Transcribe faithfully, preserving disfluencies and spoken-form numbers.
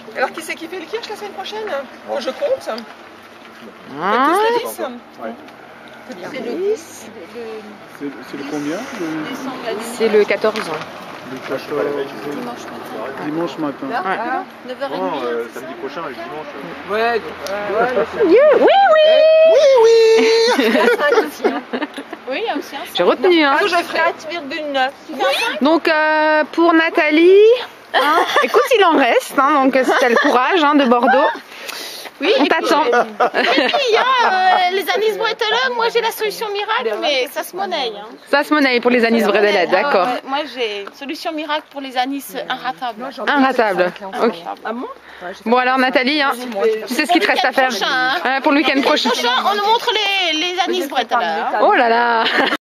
Alors qui c'est qui fait le kirsch la semaine prochaine? Moi je compte. Ah. Tous les dix. Ouais. C'est le dix. C'est le combien? C'est le quatorze. Le quatorze. Dimanche matin. Dimanche matin. Ouais. neuf heures Non, trente. euh, samedi prochain, le dimanche. Ouais. Oui, oui. Oui, il y a aussi un. J'ai retenu. Hein. Ah, je ferai. quatre virgule neuf. Donc euh, pour Nathalie, hein, écoute, il en reste. Hein, donc si t'as le courage hein, de Bordeaux. Oui, on t'attend. Il y a euh, les anis bretelles, moi j'ai la solution miracle, mais ça se monnaie. Hein. Ça se monnaie pour les anis bredelettes, d'accord. Euh, moi j'ai une solution miracle pour les anis inratables. Inratable. Ok. Ah bon? Bon alors Nathalie, hein, tu sais ce qu'il te reste à faire Prochain, hein. hein, pour le week-end prochain. Prochain, on nous montre les, les anis bretelles. Hein. Oh là là.